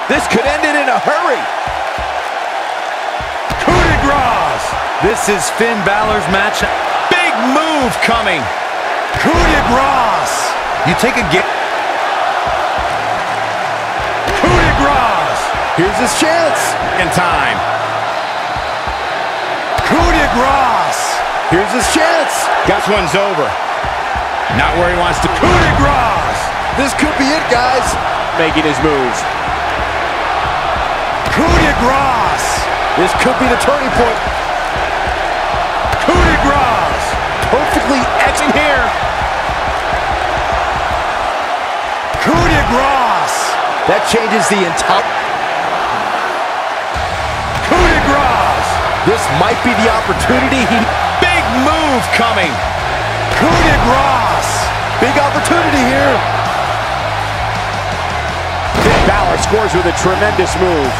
This could end it in a hurry. Coup de grace. This is Finn Balor's match. Big move coming. Coup de grace. You take a get. Coup de grace. Here's his chance. In time. Coup de grace. Here's his chance. This one's over. Not where he wants to. Coup de grace. This could be it, guys. Making his moves. Coup de grace. This could be the turning point. Coup de grace. Perfectly exit here. Coup de grace. That changes the entire. Coup de grace. This might be the opportunity. Big move coming. Coup de grace. Big opportunity here. Finn Balor scores with a tremendous move.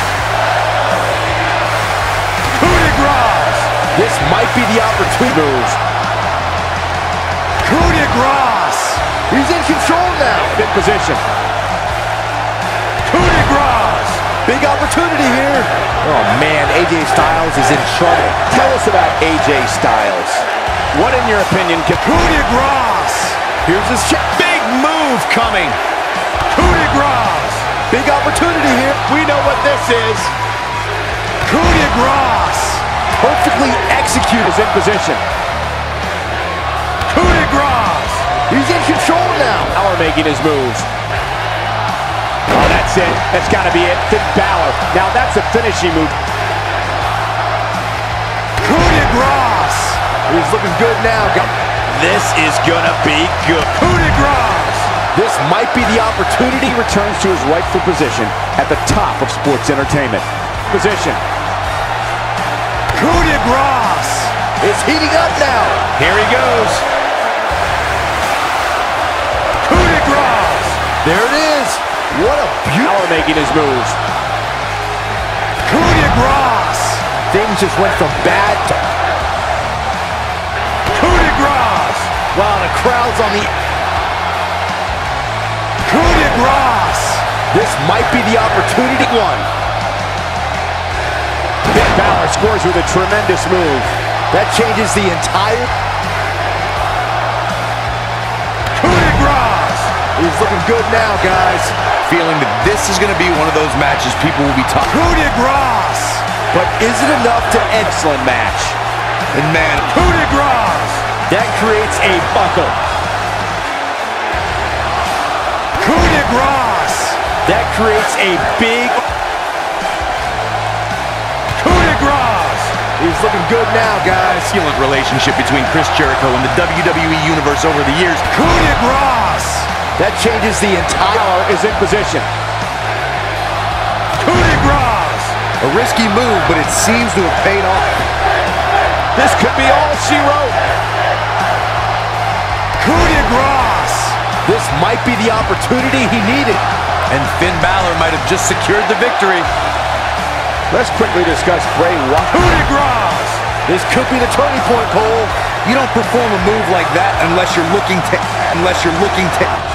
Coup de grace. This might be the opportunity. Moves. Coup de grace. He's in control now. In position. Coup de grace. Big opportunity here. Oh, man, AJ Styles is in trouble. Tell us about AJ Styles. What, in your opinion, can... Coup de grace. Here's his check. Big move coming. Coup de grace. Big opportunity here. We know what this is. Coup de grace. Perfectly executed. Is in position. Coup de grace. He's in control now. Balor making his moves. Oh, that's it. That's got to be it. Finn Balor. Now that's a finishing move. Coup de grace. He's looking good now. This is gonna be good. Coup de grace. This might be the opportunity. He returns to his rightful position at the top of sports entertainment. Position. Coup de grace. It's heating up now. Here he goes. Coup de grace. There it is. What a beauty. Balor making his moves. Coup de grace. Things just went from bad to... Coup de grace. Wow, the crowd's on the... Coup de grace. This might be the opportunity one. Finn Balor scores with a tremendous move. That changes the entire... Coup de grace. He's looking good now, guys. Feeling that this is going to be one of those matches people will be talking. Coup de grace. But is it enough to end? Excellent match. And man, Coup de grace. That creates a buckle. Coup de grace. That creates a big... Coup de grace. he's looking good now, guys. Excellent relationship between Chris Jericho and the WWE Universe over the years. Coup de grace. That changes the entire... Balor is in position. Coup de grace. A risky move, but it seems to have paid off. This could be all she wrote. Coup de grace. This might be the opportunity he needed. And Finn Balor might have just secured the victory. Let's quickly discuss Bray Wyatt. Coup de grace. This could be the turning point, Cole. You don't perform a move like that unless you're looking to